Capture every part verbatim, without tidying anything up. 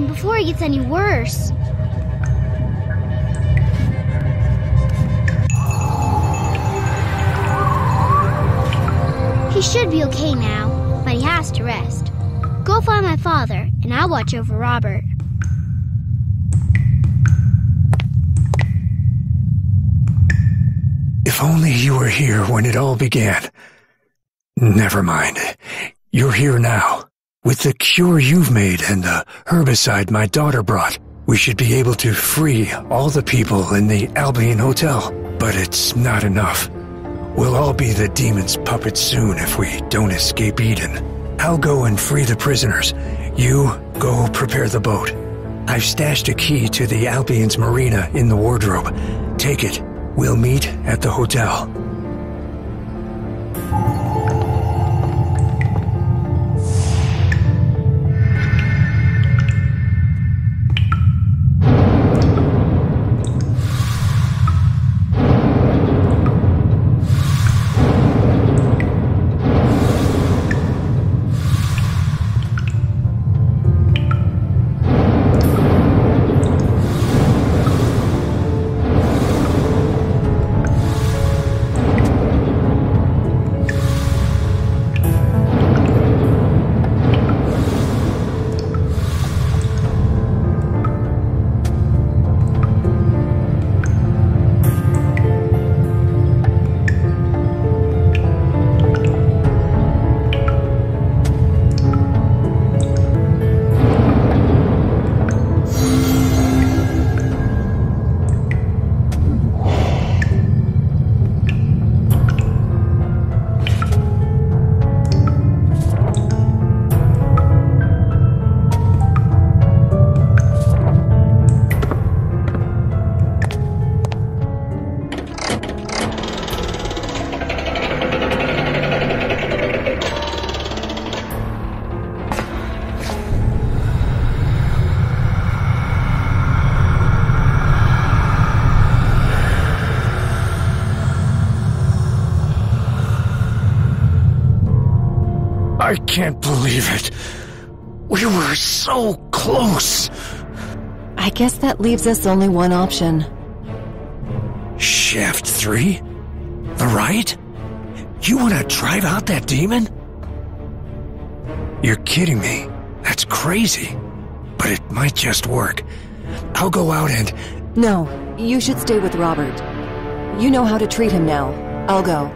before he gets any worse. He should be okay now, but he has to rest. Go find my father, and I'll watch over Robert. If only you were here when it all began. Never mind. You're here now. With the cure you've made and the herbicide my daughter brought, we should be able to free all the people in the Albion Hotel. But it's not enough. We'll all be the demon's puppets soon if we don't escape Eden. I'll go and free the prisoners. You go prepare the boat. I've stashed a key to the Albion's marina in the wardrobe. Take it. We'll meet at the hotel. I can't believe it. We were so close. I guess that leaves us only one option. Shaft three? The right? You want to drive out that demon? You're kidding me. That's crazy. But it might just work. I'll go out and... No, you should stay with Robert. You know how to treat him now. I'll go.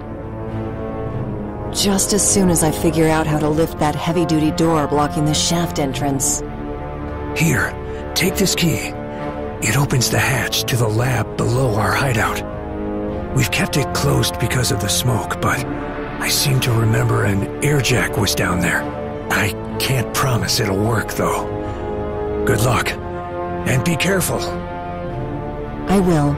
Just as soon as I figure out how to lift that heavy-duty door blocking the shaft entrance. Here, take this key. It opens the hatch to the lab below our hideout. We've kept it closed because of the smoke, but I seem to remember an air jack was down there. I can't promise it'll work, though. Good luck, and be careful. I will.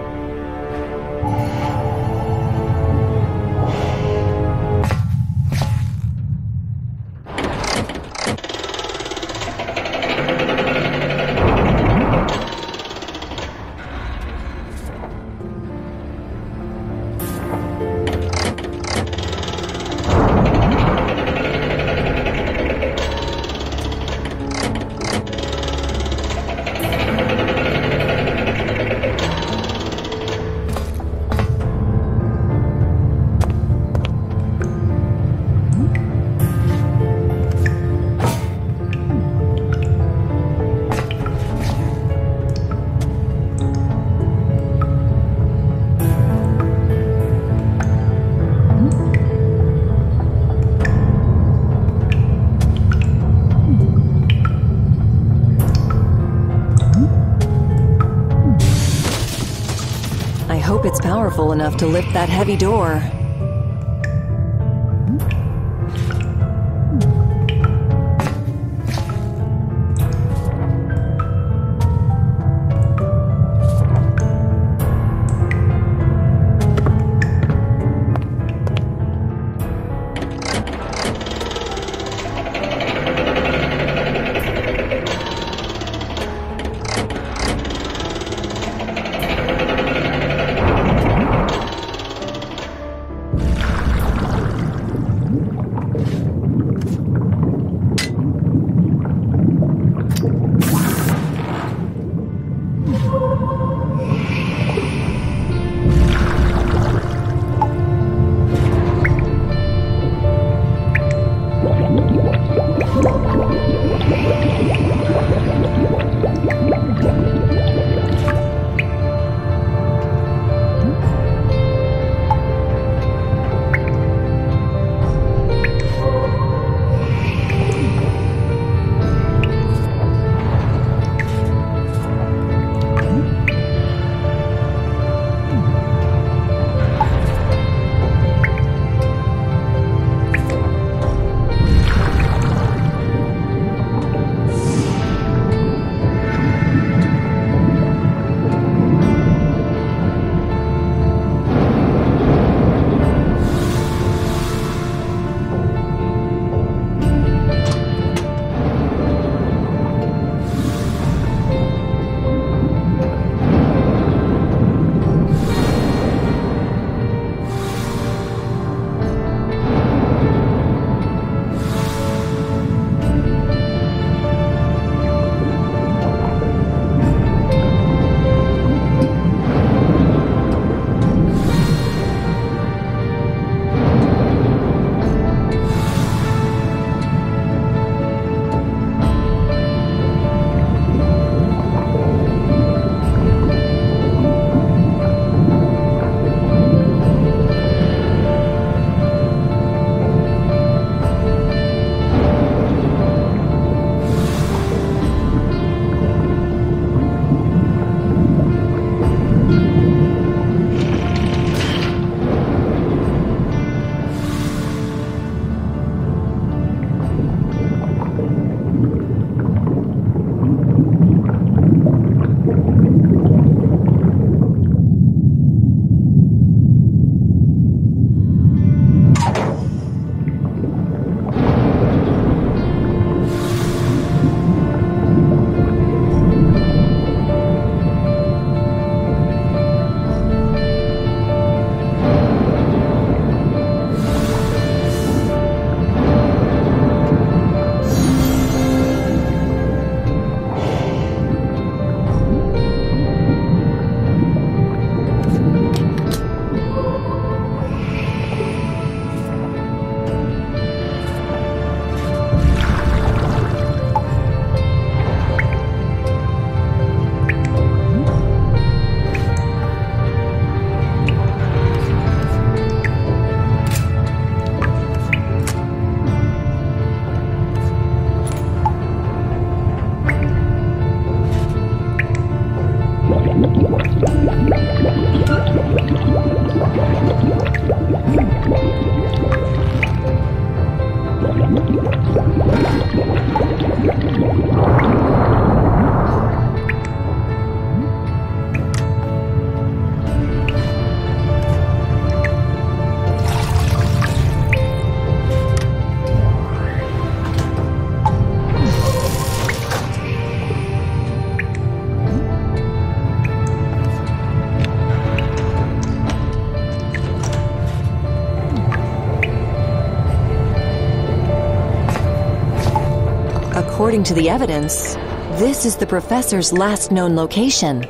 It's powerful enough to lift that heavy door. according to the evidence, this is the professor's last known location.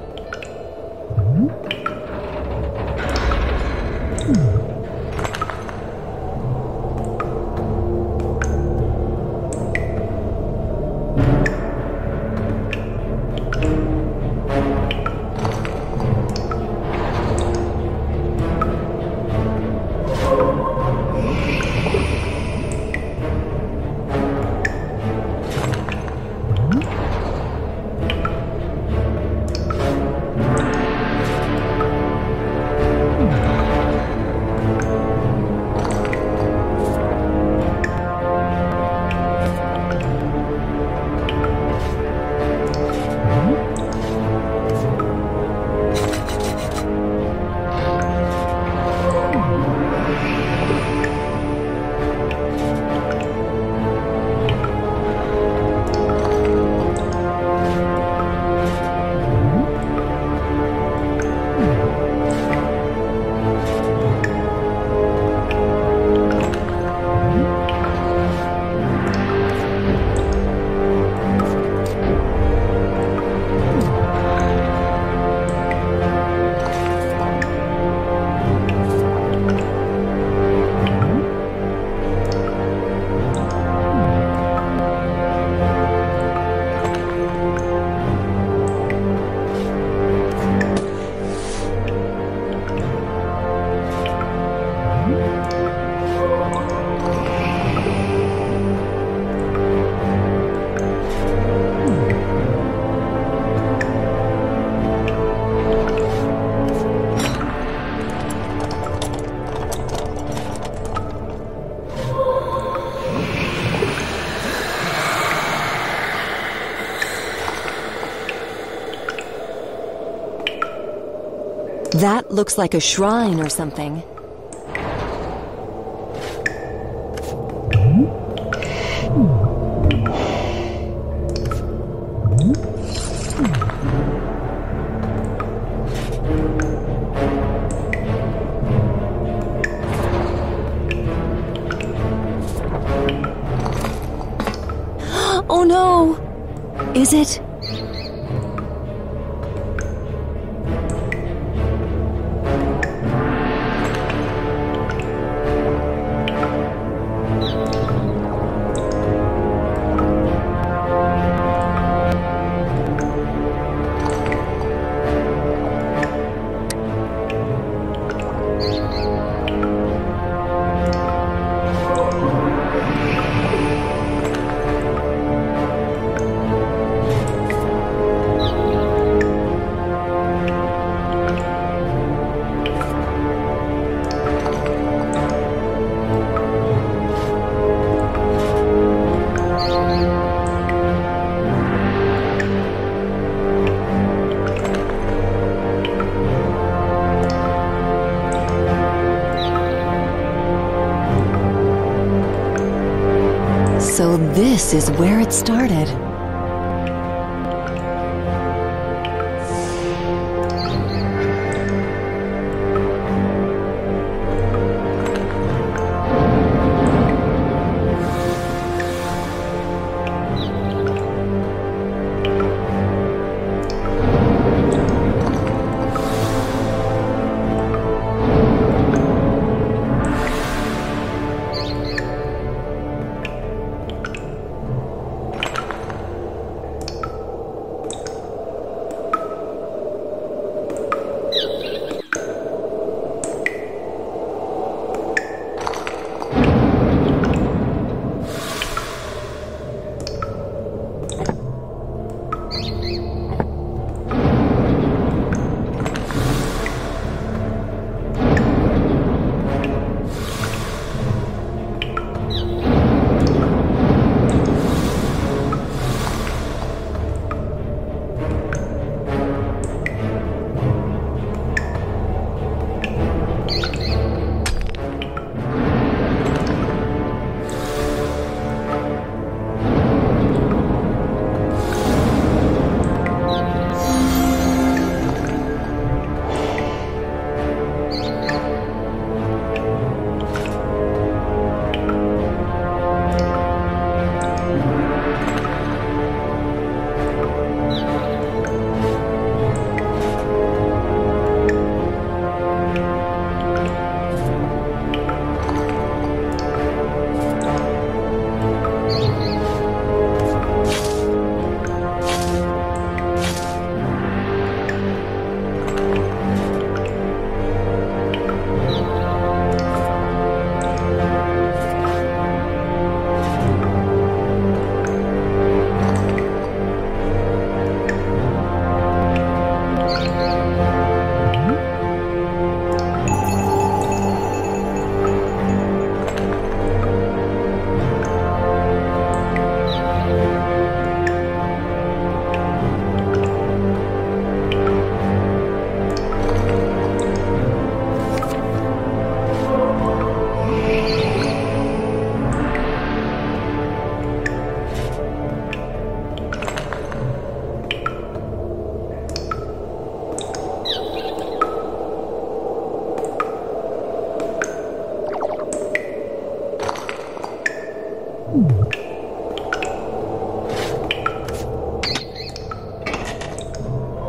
That looks like a shrine or something. Oh no! Is it? So this is where it started.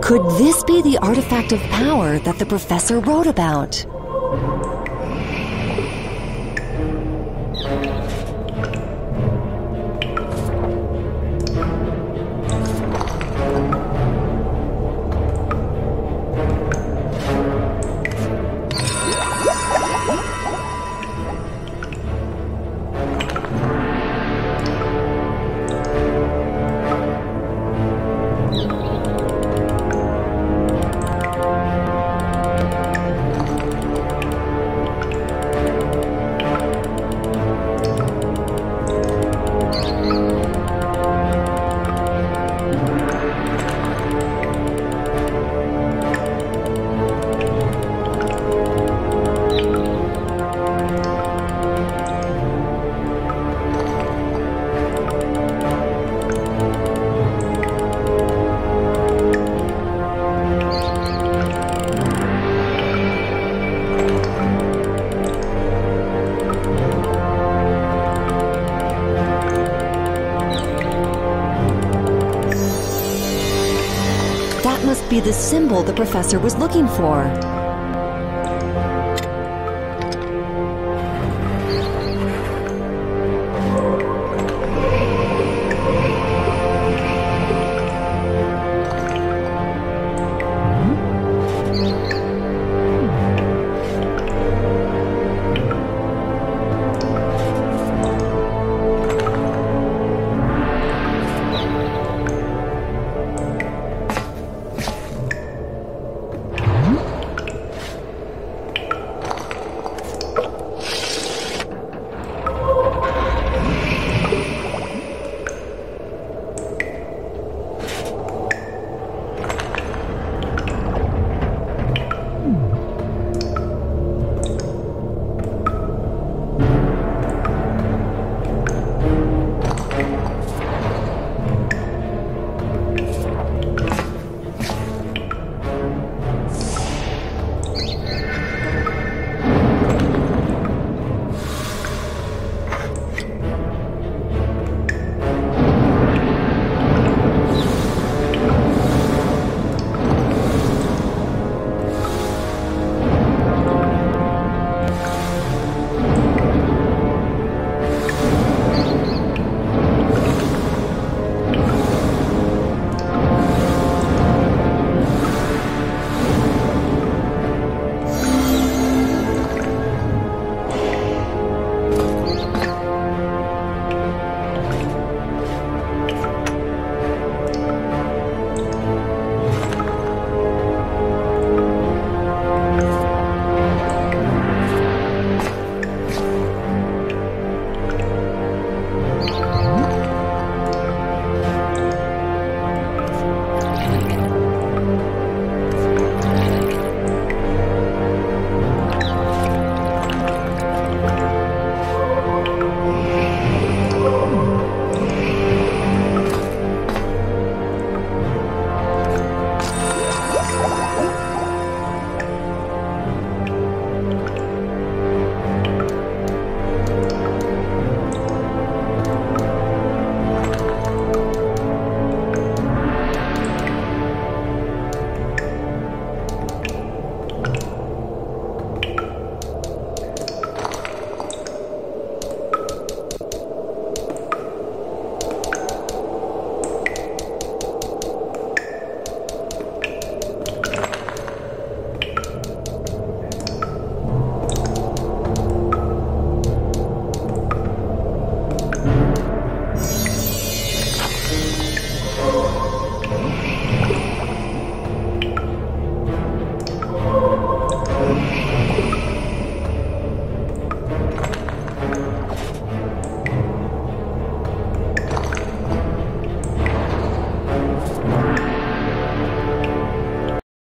Could this be the artifact of power that the professor wrote about? That must be the symbol the professor was looking for.